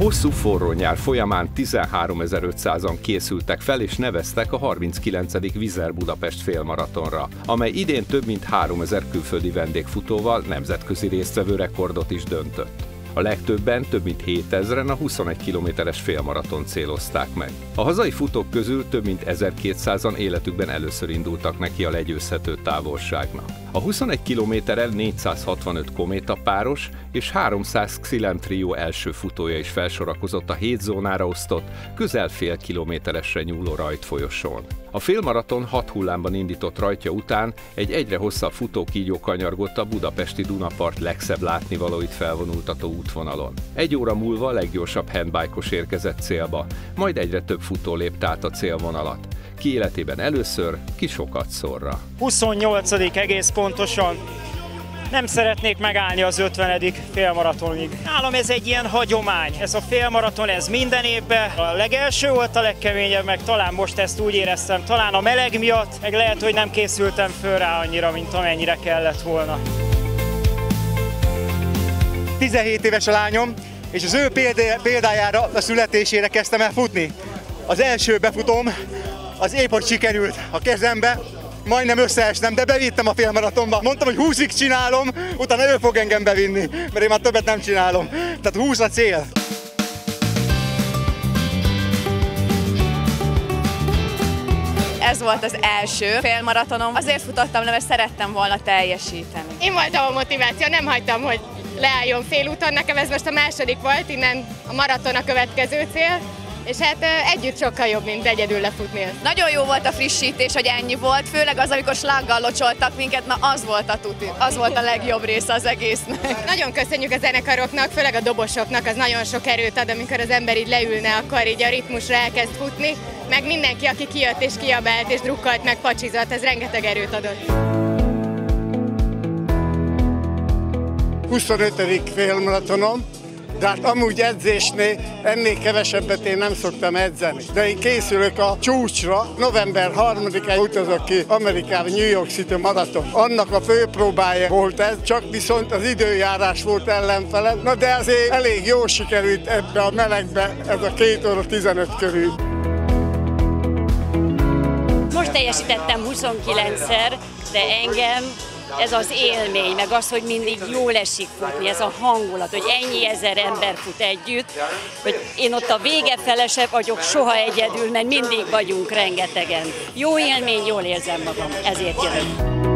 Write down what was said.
hosszú forró nyár folyamán 13.500-an készültek fel és neveztek a 39. Vizer Budapest félmaratonra, amely idén több mint 3000 külföldi vendégfutóval nemzetközi résztvevő rekordot is döntött. A legtöbben, több mint 7000-en a 21 kilométeres félmaraton célozták meg. A hazai futók közül több mint 1200-an életükben először indultak neki a legyőzhető távolságnak. A 21 kilométeren 465 kométa páros és 300 Xilem trió első futója is felsorakozott a 7 zónára osztott, közel fél kilométeresre nyúló rajtfolyosón. A félmaraton 6 hullámban indított rajtja után egy egyre hosszabb futókígyó kanyargott a budapesti Dunapart legszebb látnivalóit felvonultató útvonalon. 1 óra múlva a leggyorsabb handbike-os érkezett célba, majd egyre több futó lépte át a célvonalat. Ki életében először, ki sokat szorra. 28. egész pontosan. Nem szeretnék megállni az 50. félmaratonig. Nálam ez egy ilyen hagyomány. Ez a félmaraton, ez minden évben. A legelső volt a legkeményebb, meg talán most ezt úgy éreztem. Talán a meleg miatt, meg lehet, hogy nem készültem föl rá annyira, mint amennyire kellett volna. 17 éves a lányom, és az ő példájára, a születésére kezdtem el futni. Az első befutóm, az épp hogy sikerült a kezembe, majdnem összeestem, de bevittem a félmaratonba. Mondtam, hogy 20-ig csinálom, utána ő fog engem bevinni, mert én már többet nem csinálom. Tehát 20 a cél. Ez volt az első félmaratonom. Azért futottam le, mert szerettem volna teljesíteni. Én voltam a motiváció, nem hagytam, hogy leálljon félúton. Nekem ez most a második volt, innen a maraton a következő cél. És hát együtt sokkal jobb, mint egyedül lefutni. Nagyon jó volt a frissítés, hogy ennyi volt, főleg az, amikor slággal locsoltak minket, na az volt a tuti, az volt a legjobb része az egésznek. Nagyon köszönjük a zenekaroknak, főleg a dobosoknak, az nagyon sok erőt ad, amikor az ember így leülne, akkor így a ritmusra elkezd futni, meg mindenki, aki kijött és kiabált és drukkolt, meg pacsizott, ez rengeteg erőt adott. 25. félmaratonom. De hát amúgy edzésnél ennél kevesebbet én nem szoktam edzeni. De én készülök a csúcsra, november 3-án utazok ki Amerikába, New York City maraton. Annak a főpróbája volt ez, csak viszont az időjárás volt ellenfele. Na de azért elég jól sikerült ebbe a melegbe ez a 2 óra 15 körül. Most teljesítettem 29-szer, de engem ez az élmény, meg az, hogy mindig jól esik futni, ez a hangulat, hogy ennyi ezer ember fut együtt, hogy én ott a vége fele se vagyok soha egyedül, mert mindig vagyunk rengetegen. Jó élmény, jól érzem magam, ezért jövök.